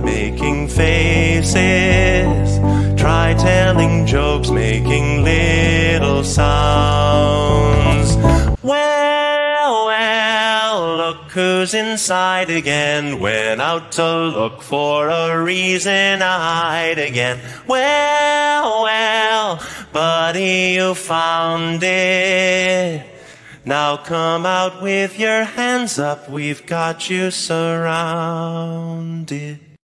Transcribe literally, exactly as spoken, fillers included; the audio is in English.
making faces. Try telling jokes, making little sounds. Well, well, look who's inside again. Went out to look for a reason to hide again. Well, well, buddy, you found it. Now come out with your hands up, we've got you surrounded.